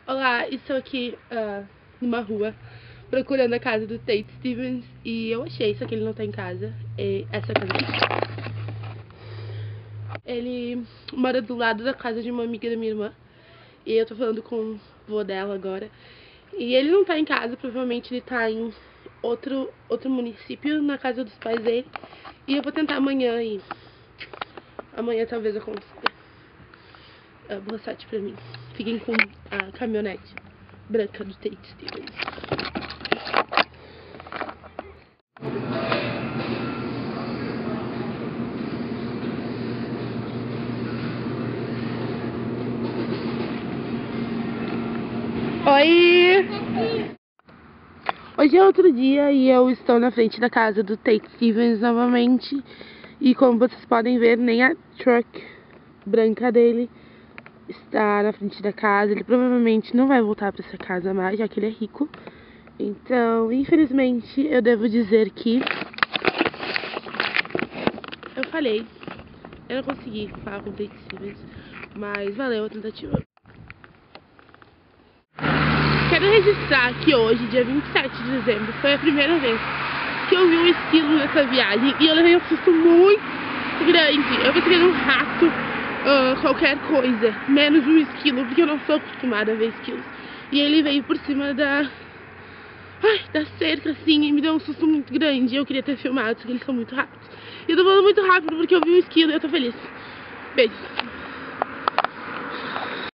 Olá, estou aqui numa rua procurando a casa do Tate Stevens e eu achei, só que ele não tá em casa. Essa casa aqui. Ele mora do lado da casa de uma amiga da minha irmã e eu tô falando com o vô dela agora. E ele não tá em casa, provavelmente ele tá em outro município, na casa dos pais dele. E eu vou tentar amanhã e amanhã talvez eu consiga. Boa sorte pra mim. Fiquem com a caminhonete branca do Tate Stevens. Oi! Hoje é outro dia e eu estou na frente da casa do Tate Stevens novamente. E como vocês podem ver, nem a truck branca dele está na frente da casa. Ele provavelmente não vai voltar para essa casa mais, já que ele é rico. Então, infelizmente, eu devo dizer que eu falhei. Eu não consegui falar com o Tate Stevens, mas valeu a tentativa. Quero registrar que hoje, dia 27 de dezembro, foi a primeira vez que eu vi um esquilo nessa viagem e eu levei um susto muito grande. Eu pensei que era um rato, qualquer coisa, menos um esquilo, porque eu não sou acostumada a ver esquilos. E ele veio por cima da cerca, assim, e me deu um susto muito grande. Eu queria ter filmado, porque eles são muito rápidos. E eu tô falando muito rápido porque eu vi um esquilo e eu tô feliz. Beijo.